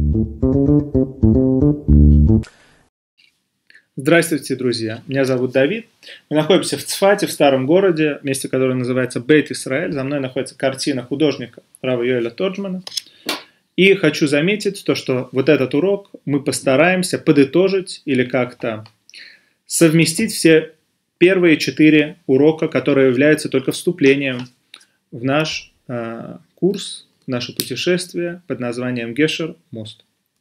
Здравствуйте, друзья! Меня зовут Давид. Мы находимся в Цфате, в старом городе, месте, которое называется Бейт Исраэль. За мной находится картина художника Рава Йоэля Торджмана. И хочу заметить то, что вот этот урок мы постараемся подытожить или как-то совместить все первые 4 урока, которые являются только вступлением в наш курс, в наше путешествие под названием Гешер Мост.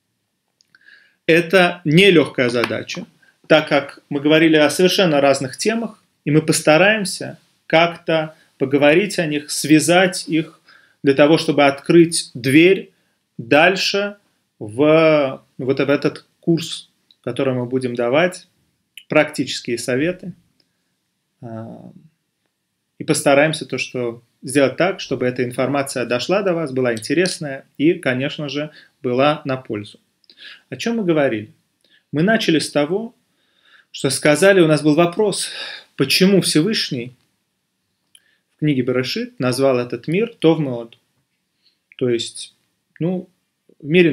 Это нелегкая задача, так как мы говорили о совершенно разных темах, и мы постараемся как-то поговорить о них, связать их для того, чтобы открыть дверь дальше в этот курс, который мы будем давать, практические советы. И постараемся сделать так, чтобы эта информация дошла до вас, была интересная и, конечно же, была на пользу. О чем мы говорили? Мы начали с того, что сказали, у нас был вопрос, почему Всевышний в книге Берешит назвал этот мир Тов Меод. То есть, в мире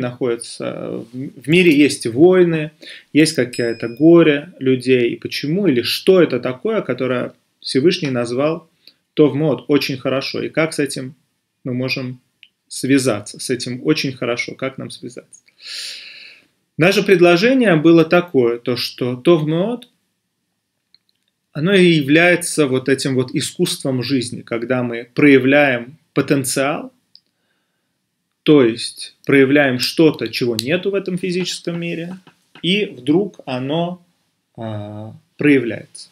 есть войны, есть какое-то горе людей. И почему, или что это такое, которое Всевышний назвал Тов Меод очень хорошо. И как с этим мы можем связаться, с этим очень хорошо, как нам связаться. Наше предложение было такое, то что Тов Меод, оно и является вот этим вот искусством жизни, когда мы проявляем потенциал, то есть проявляем что-то, чего нету в этом физическом мире, и вдруг оно проявляется.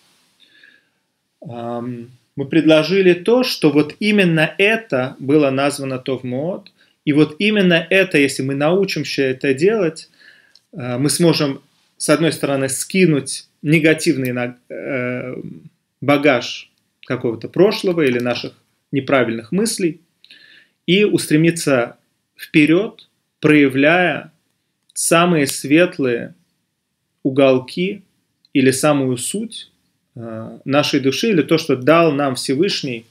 Мы предложили то, что вот именно это было названо Тов Меод, и вот именно это, если мы научимся это делать, мы сможем, с одной стороны, скинуть негативный багаж какого-то прошлого или наших неправильных мыслей и устремиться вперед, проявляя самые светлые уголки или самую суть нашей души, или то, что дал нам Всевышний,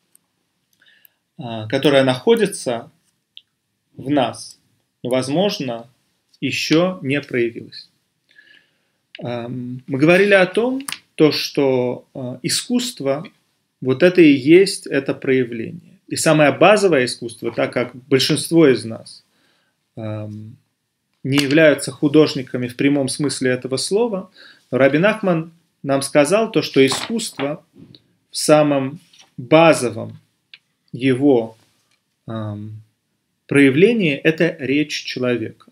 которое находится в нас, но, возможно, еще не проявилось. Мы говорили о том, что искусство, вот это и есть это проявление. И самое базовое искусство, так как большинство из нас не являются художниками в прямом смысле этого слова, но Раби Нахман нам сказал то, что искусство в самом базовом его проявлении – это речь человека.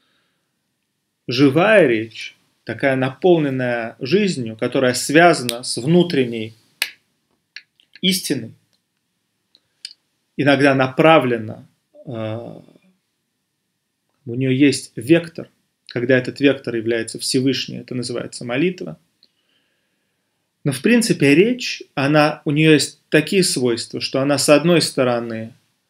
Живая речь, такая наполненная жизнью, которая связана с внутренней истиной, иногда направлена, у нее есть вектор, когда этот вектор является Всевышний, это называется молитва. Но в принципе речь, у нее есть такие свойства, что она с одной стороны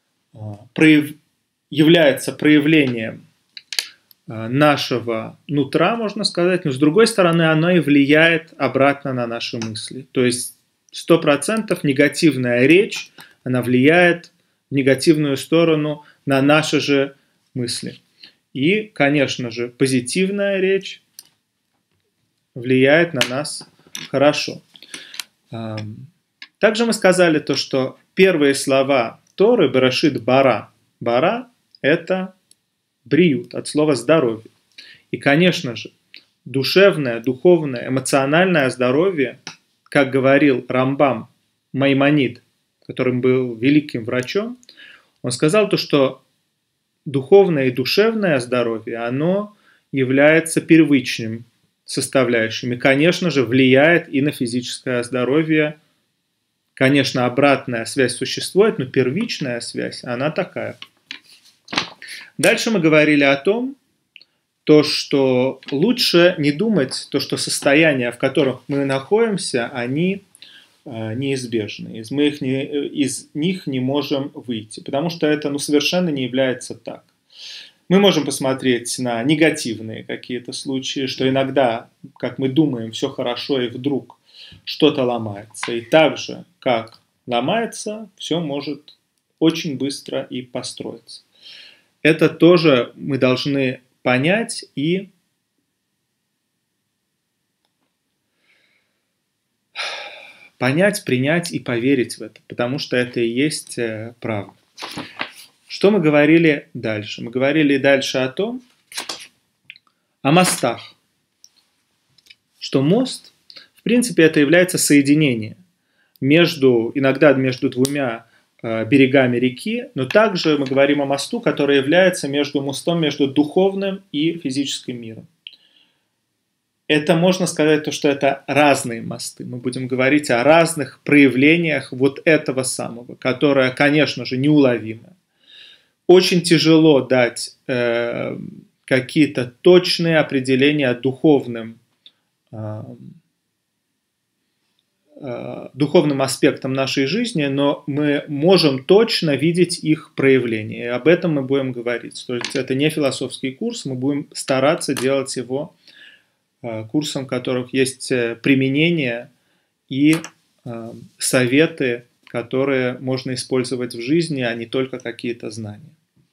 является проявлением нашего нутра, можно сказать, но с другой стороны она и влияет обратно на наши мысли. То есть 100% негативная речь, она влияет в негативную сторону на наши же мысли. И, конечно же, позитивная речь влияет на нас хорошо. Также мы сказали то, что первые слова Торы, Берешит бара. Бара – это бриют, от слова здоровье. И, конечно же, душевное, духовное, эмоциональное здоровье, как говорил Рамбам Маймонид, которым был великим врачом, он сказал то, что духовное и душевное здоровье, оно является первичным составляющим. И, конечно же, влияет и на физическое здоровье. Конечно, обратная связь существует, но первичная связь, она такая. Дальше мы говорили о том, что лучше не думать, что состояния, в которых мы находимся, они неизбежны. Мы из них не можем выйти, потому что это совершенно не является так. Мы можем посмотреть на негативные какие-то случаи, что иногда, как мы думаем, все хорошо, и вдруг что-то ломается. И так же, как ломается, все может очень быстро и построиться. Это тоже мы должны понять и понять, принять и поверить в это, потому что это и есть правда. Что мы говорили дальше? Мы говорили дальше о мостах. Что мост, в принципе, это является соединение иногда между двумя берегами реки, но также мы говорим о мосту, который является мостом между духовным и физическим миром. Это можно сказать, что это разные мосты. Мы будем говорить о разных проявлениях вот этого самого, которое, конечно же, неуловимо. Очень тяжело дать какие-то точные определения духовным аспектам нашей жизни, но мы можем точно видеть их проявление. И об этом мы будем говорить. То есть это не философский курс, мы будем стараться делать его курсом, в которых есть применение и советы, которые можно использовать в жизни, а не только какие-то знания.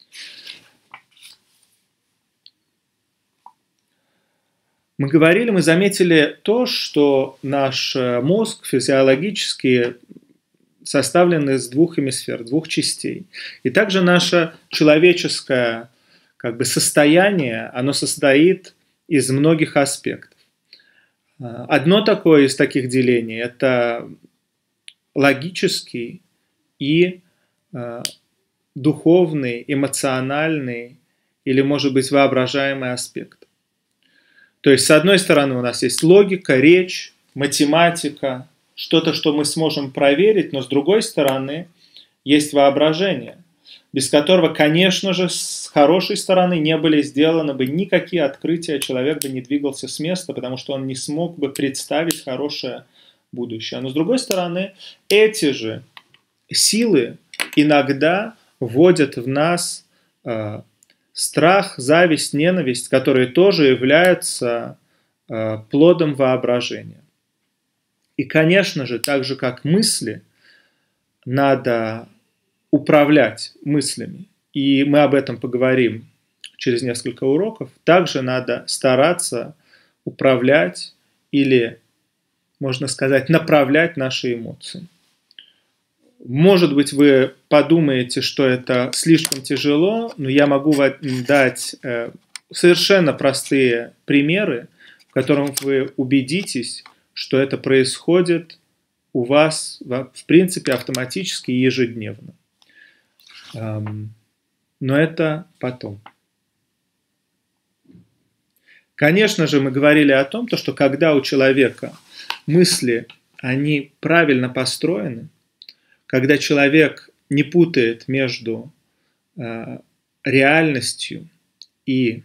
Мы заметили то, что наш мозг физиологически составлен из двух hémisphères, двух частей. И также наше человеческое состояние, оно состоит из многих аспектов. Одно из таких делений – это логический и духовный, эмоциональный или, может быть, воображаемый аспект. То есть, с одной стороны, у нас есть логика, речь, математика, что-то, что мы сможем проверить, но с другой стороны, есть воображение, без которого, конечно же, с хорошей стороны не были сделаны бы никакие открытия, человек бы не двигался с места, потому что он не смог бы представить хорошее будущее. Но с другой стороны, эти же силы иногда вводят в нас страх, зависть, ненависть, которые тоже являются плодом воображения. И, конечно же, так же, как мысли, надо управлять мыслями. И мы об этом поговорим через несколько уроков. Также надо стараться управлять или, можно сказать, направлять наши эмоции. Может быть, вы подумаете, что это слишком тяжело, но я могу дать совершенно простые примеры, в которых вы убедитесь, что это происходит у вас, в принципе, автоматически и ежедневно. Но это потом. Конечно же, мы говорили о том, что когда у человека мысли, они правильно построены, когда человек не путает между реальностью и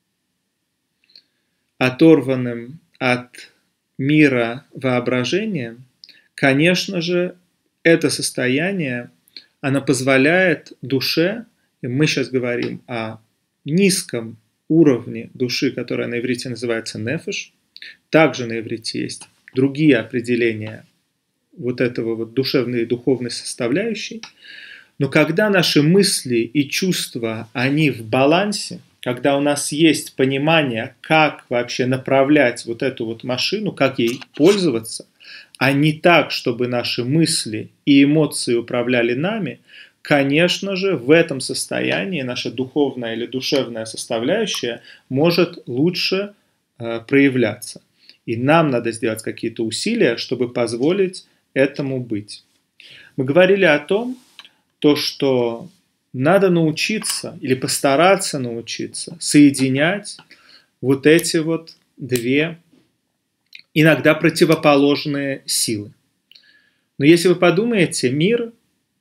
оторванным от мира воображением, конечно же, это состояние, оно позволяет душе, и мы сейчас говорим о низком уровне души, которая на иврите называется нефеш, также на иврите есть другие определения вот этого вот душевной и духовной составляющей. Но когда наши мысли и чувства, они в балансе, когда у нас есть понимание, как вообще направлять вот эту вот машину, как ей пользоваться, а не так, чтобы наши мысли и эмоции управляли нами, конечно же, в этом состоянии наша духовная или душевная составляющая может лучше проявляться. И нам надо сделать какие-то усилия, чтобы позволить этому быть. Мы говорили о том, что надо научиться или постараться научиться соединять вот эти вот две иногда противоположные силы. Но если вы подумаете, мир,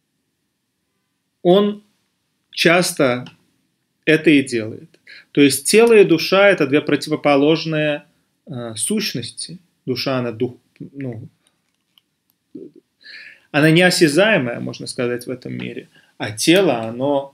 он часто это и делает. То есть тело и душа – это две противоположные сущности. Душа, она неосязаемая, можно сказать, в этом мире. А тело, оно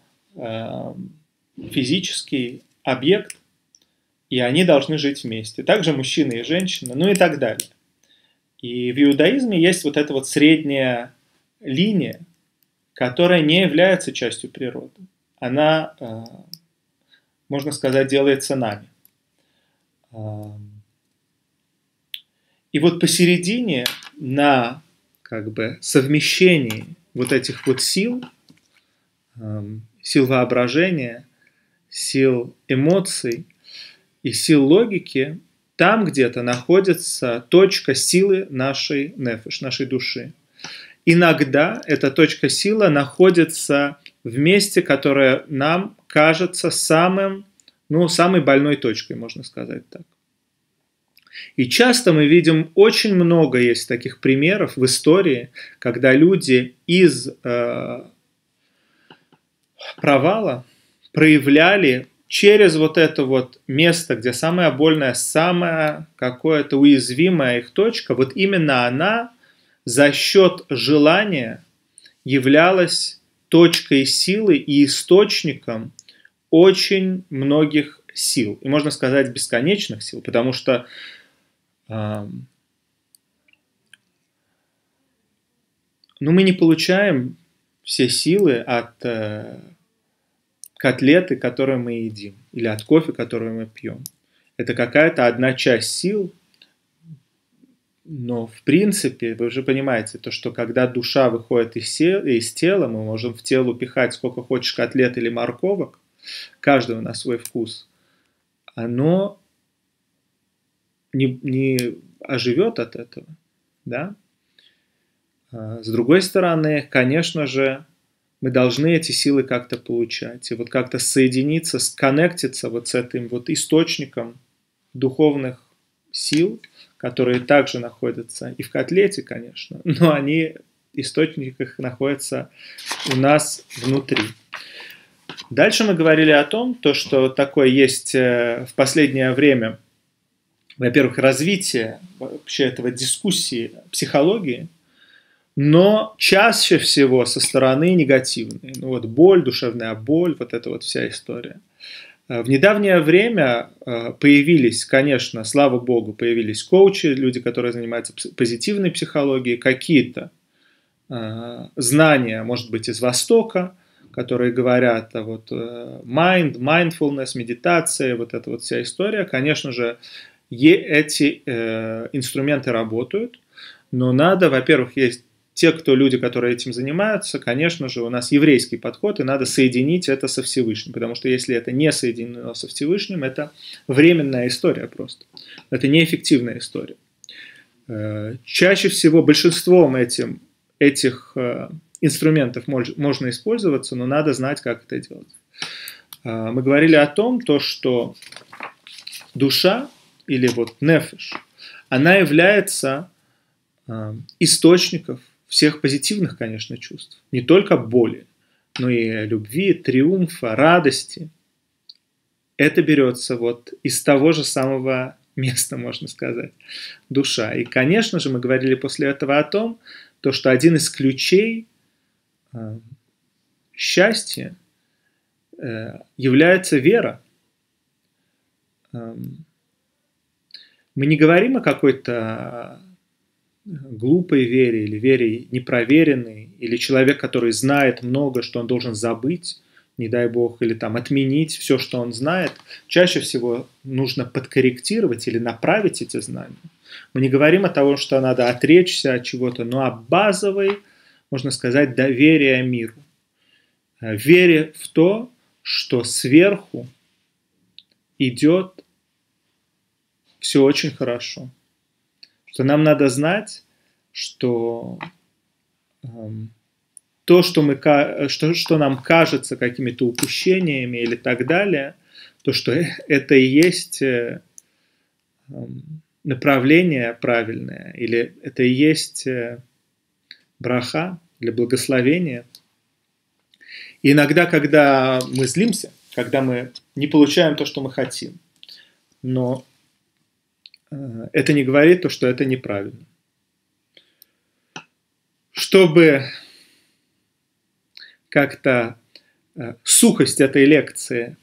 физический объект, и они должны жить вместе. Также мужчина и женщина, ну и так далее. И в иудаизме есть вот эта вот средняя линия, которая не является частью природы. Она можно сказать, делается нами. И вот посередине на как бы совмещении вот этих вот сил, сил воображения, сил эмоций и сил логики, там где-то находится точка силы нашей нефеш, нашей души. Иногда эта точка силы находится в месте, которое нам кажется самой больной точкой, можно сказать так. И часто мы видим, очень много есть таких примеров в истории, когда люди из провала проявляли через вот это вот место, где самая больная, самая какое-то уязвимая их точка, вот именно она за счет желания являлась точкой силы и источником очень многих сил. И можно сказать, бесконечных сил, потому что мы не получаем все силы от котлеты, которые мы едим, или от кофе, который мы пьем. Это какая-то одна часть сил, но в принципе, вы уже понимаете, то, что когда душа выходит из тела, мы можем в тело упихать сколько хочешь котлет или морковок, каждого на свой вкус, оно не оживет от этого, да? С другой стороны, конечно же, мы должны эти силы как-то получать, и вот как-то соединиться, сконнектиться вот с этим вот источником духовных сил, которые также находятся и в котлете, конечно, но они, источник их находится у нас внутри. Дальше мы говорили о том, что такое есть в последнее время, во-первых, развитие вообще этого дискуссии психологии, но чаще всего со стороны негативной. Боль, душевная боль, вот эта вот вся история. В недавнее время появились, конечно, слава богу, появились коучи, люди, которые занимаются позитивной психологией, какие-то знания, может быть, из Востока, которые говорят о mindfulness, медитация, вот эта вот вся история. Конечно же, эти инструменты работают, но надо, во-первых, есть люди, которые этим занимаются, конечно же, у нас еврейский подход, и надо соединить это со Всевышним, потому что если это не соединено со Всевышним, это временная история просто, это неэффективная история. Чаще всего большинством этих инструментов можно использоваться, но надо знать, как это делать. Мы говорили о том, что душа, или нефеш, она является источником всех позитивных, конечно, чувств. Не только боли, но и любви, триумфа, радости. Это берется из того же самого места, можно сказать, душа. И, конечно же, мы говорили после этого о том, что один из ключей счастья является вера. Мы не говорим о какой-то глупой вере или вере непроверенной, или человек, который знает много, что он должен забыть, не дай бог, или отменить все, что он знает. Чаще всего нужно подкорректировать или направить эти знания. Мы не говорим о том, что надо отречься от чего-то, но о базовой, можно сказать, доверии миру. Вере в то, что сверху идет все очень хорошо. Что нам надо знать, что то, что нам кажется какими-то упущениями или так далее, то, что это и есть направление правильное, или это и есть браха для благословения. И иногда, когда мы злимся, когда мы не получаем то, что мы хотим, но это не говорит то, что это неправильно. Чтобы как-то сухость этой лекции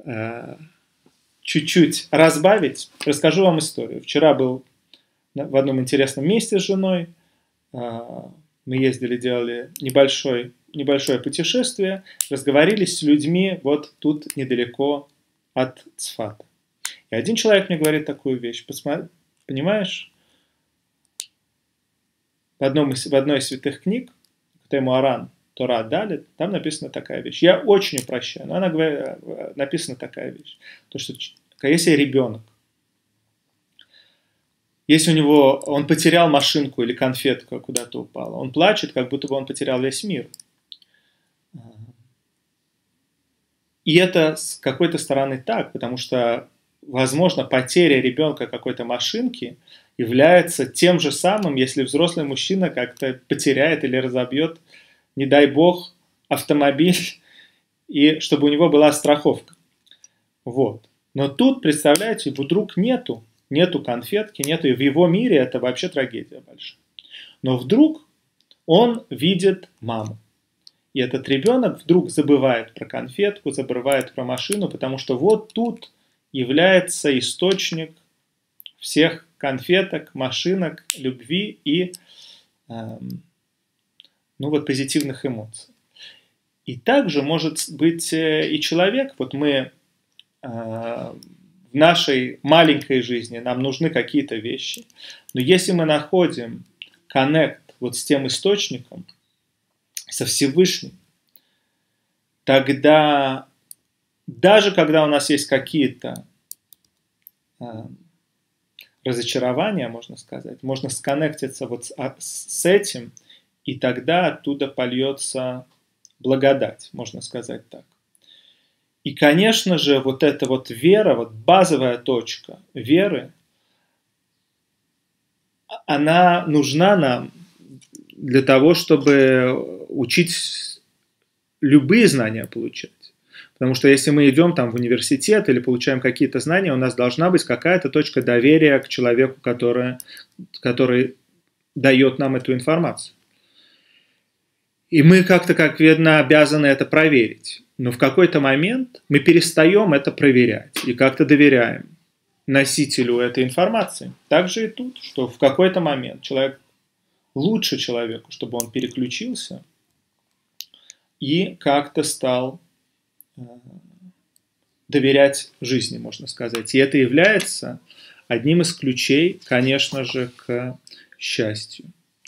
чуть-чуть разбавить, расскажу вам историю. Вчера был в одном интересном месте с женой. Мы ездили, делали небольшое путешествие, разговорились с людьми тут недалеко от Цфата. И один человек мне говорит такую вещь. Понимаешь, в одной из святых книг, Тему Аран, Тора Далит, там написана такая вещь. Я очень упрощаю, но она говорит, написана такая вещь. То, что если ребенок, если у него, он потерял машинку или конфетка куда-то упала, он плачет, как будто бы он потерял весь мир. И это с какой-то стороны так, потому что, возможно, потеря ребенка какой-то машинки является тем же самым, если взрослый мужчина как-то потеряет или разобьет, не дай бог, автомобиль, и чтобы у него была страховка. Вот. Но тут, представляете, вдруг нету конфетки, нету, и в его мире это вообще трагедия большая. Но вдруг он видит маму. И этот ребенок вдруг забывает про конфетку, забывает про машину, потому что вот тут является источник всех конфеток, машинок, любви и позитивных эмоций. И также может быть и человек, вот мы в нашей маленькой жизни, нам нужны какие-то вещи, но если мы находим коннект вот с тем источником, со Всевышним, тогда даже когда у нас есть какие-то разочарования, можно сказать, можно сконнектиться вот с этим, и тогда оттуда польется благодать, можно сказать так. И, конечно же, вот эта вот вера, вот базовая точка веры, она нужна нам для того, чтобы учить любые знания получать. Потому что если мы идем там в университет или получаем какие-то знания, у нас должна быть какая-то точка доверия к человеку, который дает нам эту информацию. И мы как-то, как видно, обязаны это проверить. Но в какой-то момент мы перестаем это проверять и как-то доверяем носителю этой информации. Так же и тут, что в какой-то момент лучше человеку, чтобы он переключился и как-то стал доверять жизни, можно сказать. И это является одним из ключей, конечно же, к счастью.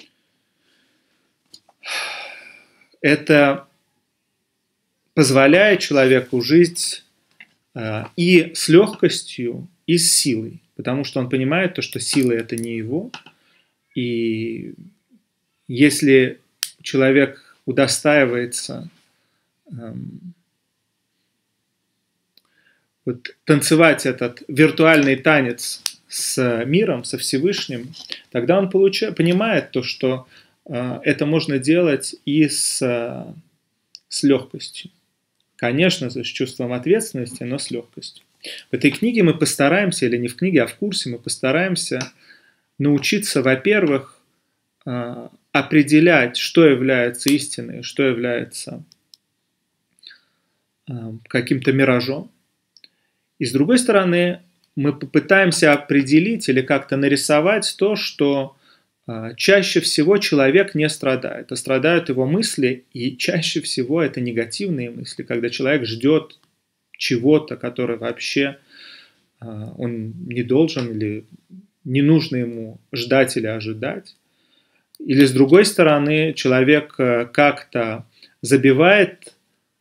Это позволяет человеку жить и с легкостью, и с силой. Потому что он понимает, что сила – это не его. И если человек удостаивается танцевать этот виртуальный танец с миром, со Всевышним, тогда он понимает то, что это можно делать и с легкостью. Конечно, с чувством ответственности, но с легкостью. В этой книге мы постараемся, или не в книге, а в курсе, мы постараемся научиться, во-первых, определять, что является истиной, что является каким-то миражом. И с другой стороны, мы попытаемся определить или как-то нарисовать то, что чаще всего человек не страдает, а страдают его мысли, и чаще всего это негативные мысли, когда человек ждет чего-то, которое вообще он не должен или не нужно ему ждать или ожидать. Или с другой стороны, человек как-то забивается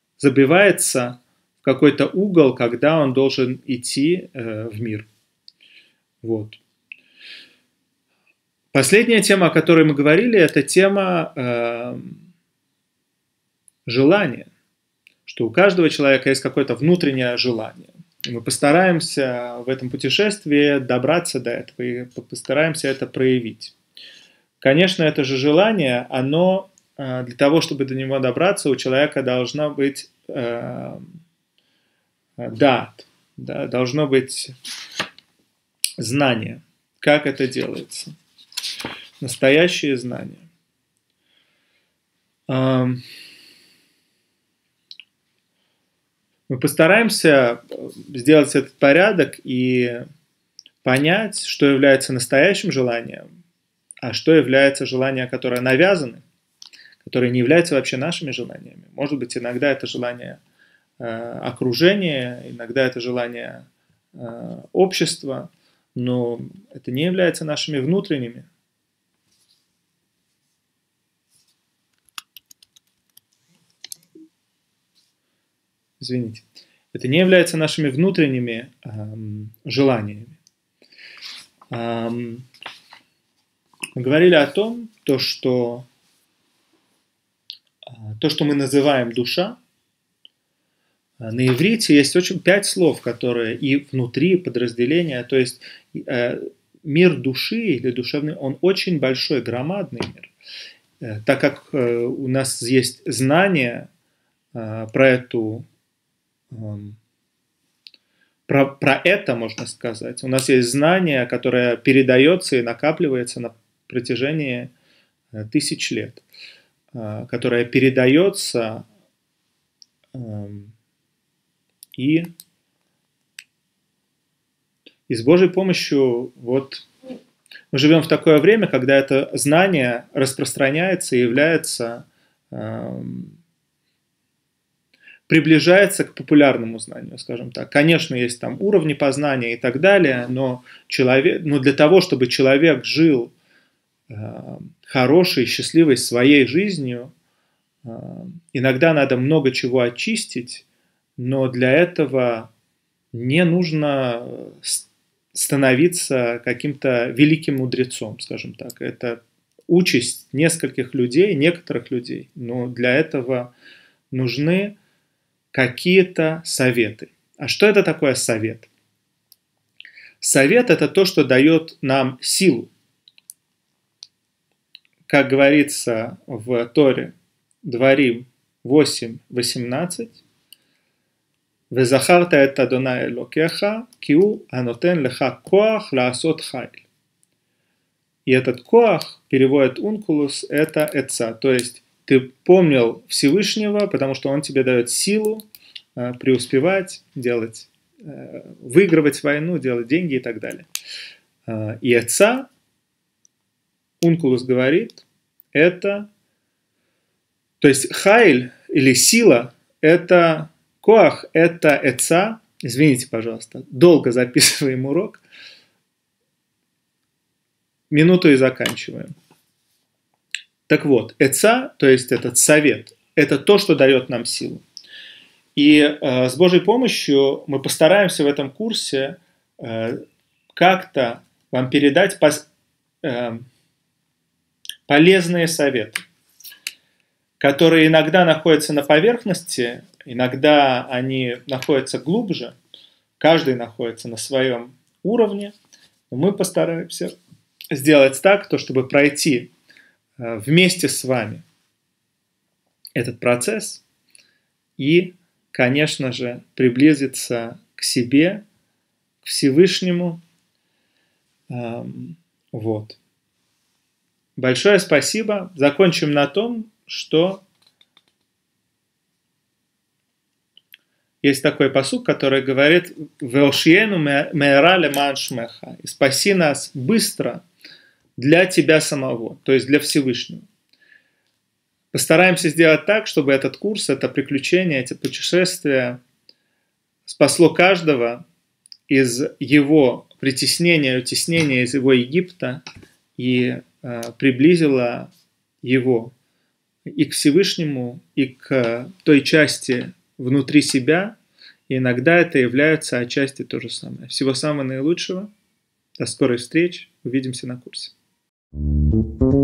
в какой-то угол, когда он должен идти в мир. Вот. Последняя тема, о которой мы говорили, это тема желания. Что у каждого человека есть какое-то внутреннее желание. И мы постараемся в этом путешествии добраться до этого и постараемся это проявить. Конечно, это же желание, оно для того, чтобы до него добраться, у человека должна быть должно быть знание, как это делается. Настоящие знания. Мы постараемся сделать этот порядок и понять, что является настоящим желанием, а что является желания, которые навязаны, которые не являются вообще нашими желаниями. Может быть, иногда это желание окружения, иногда это желание общества, но это не является нашими внутренними. Извините. Это не является нашими внутренними желаниями. Мы говорили о том, что мы называем душа, на иврите есть 5 слов, которые и внутри подразделения, то есть мир души или душевный, он очень большой, громадный мир. Так как у нас есть знание про это, можно сказать. У нас есть знание, которое передается и накапливается на протяжении тысяч лет, которое передается и с Божьей помощью вот мы живем в такое время, когда это знание распространяется и является приближается к популярному знанию, скажем так. Конечно, есть там уровни познания и так далее, но для того, чтобы человек жил хорошей, счастливой своей жизнью, иногда надо много чего очистить, но для этого не нужно становиться каким-то великим мудрецом, скажем так. Это участь некоторых людей, но для этого нужны какие-то советы. А что это такое совет? Совет – это то, что дает нам силу. Как говорится в Торе, Дворим 8:18, «Везахарта эт Адонай Элокеха, ки hu анотен леха коах лаасот хайль». И этот коах, переводит Ункулус, это эца, то есть ты помнил Всевышнего, потому что он тебе дает силу преуспевать, выигрывать войну, делать деньги и так далее. И эца, Ункулус говорит, это, то есть хайль или сила, это коах, это эца, извините, пожалуйста, долго записываем урок, минуту и заканчиваем. Так вот, эца, то есть этот совет, это то, что дает нам силу. И с Божьей помощью мы постараемся в этом курсе как-то вам передать полезные советы, которые иногда находятся на поверхности, иногда они находятся глубже, каждый находится на своем уровне. Но мы постараемся сделать так, чтобы пройти вместе с вами этот процесс и, конечно же, приблизиться к себе, к Всевышнему. Вот. Большое спасибо. Закончим на том, что есть такой пасук, который говорит «Веошиену меэра леман шмеха» и «Спаси нас быстро для Тебя самого», то есть для Всевышнего. Постараемся сделать так, чтобы этот курс, это приключение, эти путешествия спасло каждого из его притеснения, утеснения из его Египта и приблизило его и к Всевышнему, и к той части внутри себя. И иногда это является отчасти то же самое. Всего самого наилучшего. До скорой встречи. Увидимся на курсе.